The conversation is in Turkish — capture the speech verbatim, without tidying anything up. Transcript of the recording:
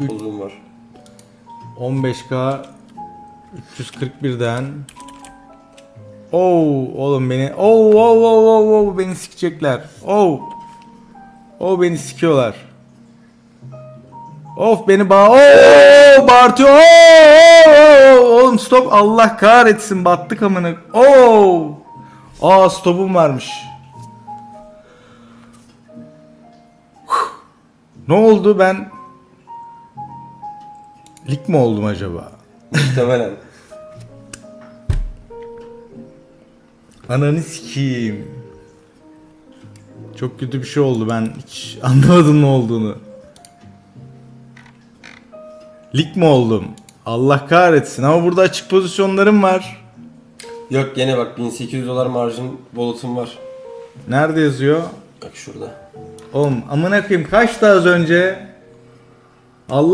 Uzun var. on beş K üç yüz kırk birden. Oo oğlum beni. Oo oo oo oo oo beni sikecekler. Oo. Oo beni sikiyorlar. Of beni bağ. Oo bağırtıyor. Oo, oo, oo. Oğlum stop, Allah kahretsin, battık amına. Oo. Aa stopum varmış. Ne oldu, ben lig mi oldum acaba? Muhtemelen. Ananı sikeyim. Çok kötü bir şey oldu, ben hiç anlamadım ne olduğunu. Lig mi oldum? Allah kahretsin, ama burada açık pozisyonlarım var. Yok gene bak bin sekiz yüz dolar marjin wallet'ım var. Nerede yazıyor? Bak şurada. Oğlum amına koyayım, kaçtı az önce?